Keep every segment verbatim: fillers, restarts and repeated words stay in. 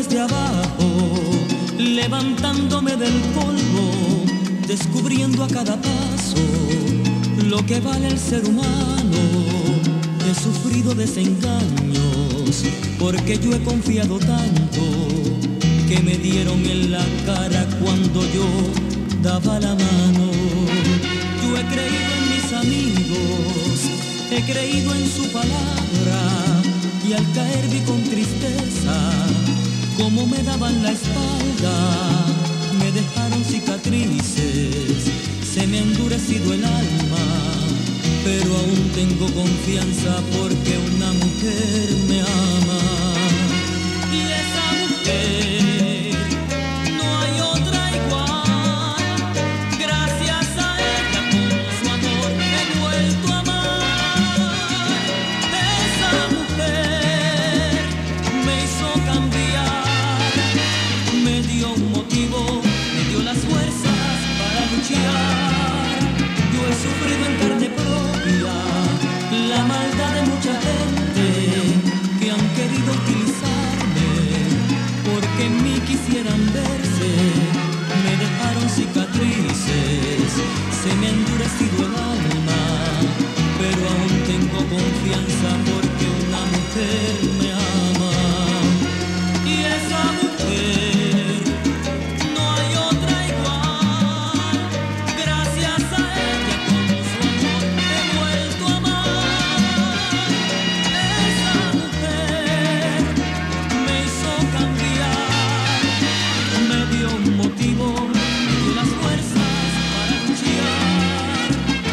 desde abajo, levantándome del polvo, descubriendo a cada paso lo que vale el ser humano. He sufrido desengaños porque yo he confiado tanto que me dieron en la cara cuando yo daba la mano. Yo he creído en mis amigos, he creído en su palabra, y al caer vi con tristeza cómo me daban la espalda. Me dejaron cicatrices, se me ha endurecido el alma, pero aún tengo confianza porque una mujer me ama. Y esa mujer no hay otra igual, gracias a ella con su amor he vuelto a amar. Esa mujer me hizo cambiar, me dio un motivo, me dio las fuerzas para luchar. Yo he sufrido en carne propia la maldad de mucha gente que han querido utilizarme porque en mí quisieran verse. Me dejaron cicatrices, se me ha endurecido el alma, pero aún tengo confianza porque una mujer me ama. Y esa mujer no hay otra igual, gracias a ella con su amor he vuelto a amar. Esa mujer me hizo cambiar, me dio un motivo, me dio las fuerzas para luchar.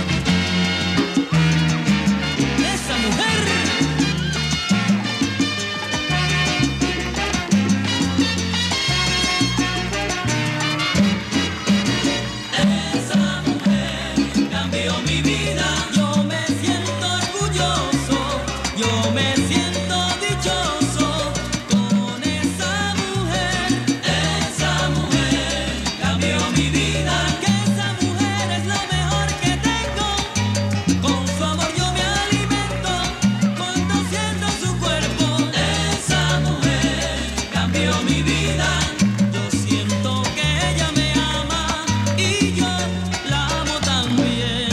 Esa mujer Esa mujer cambió mi vida, yo me siento orgulloso, yo me siento dichoso con esa mujer. Esa mujer cambió mi vida, que esa mujer es lo mejor que tengo. Con su amor yo me alimento, conociendo su cuerpo. Esa mujer cambió mi vida, yo siento que ella me ama y yo la amo también.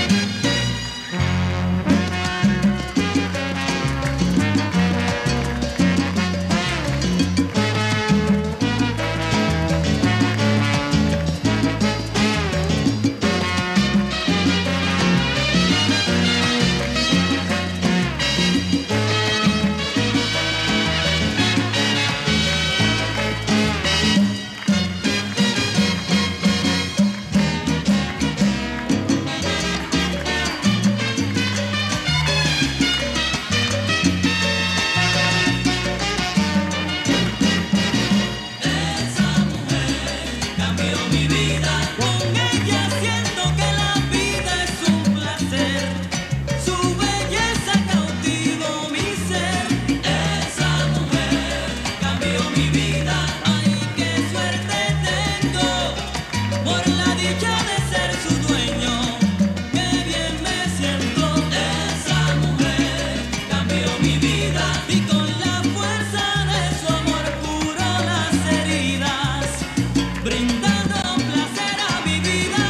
Esa mujer cambió mi vida, con ella siento que la vida es un placer, su belleza cautivó mi ser. Esa mujer cambió mi vida, ay qué suerte tengo por la dicha de ser su dueño, qué bien me siento. Esa mujer cambió mi vida y con la fuerza de su amor curó las heridas, brindando placer a mi vida.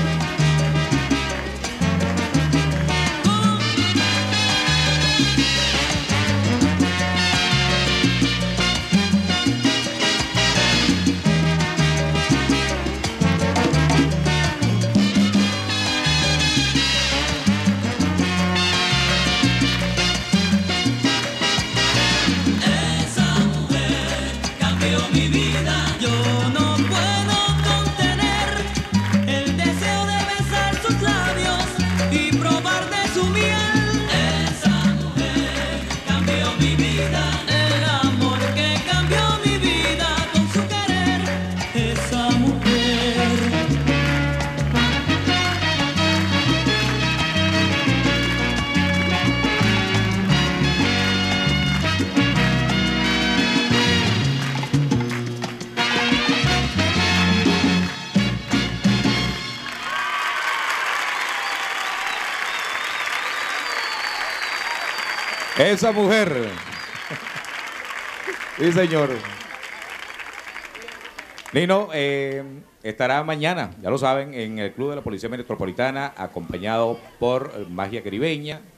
Esa mujer cambió mi vida, yo no puedo contener el deseo de besar sus labios y probar de su miel. Esa mujer cambió mi vida, el amor que cambió mi vida con su querer. Esa mujer Esa mujer. Sí, señor. Lino eh, estará mañana, ya lo saben, en el Club de la Policía Metropolitana, acompañado por Magia Caribeña,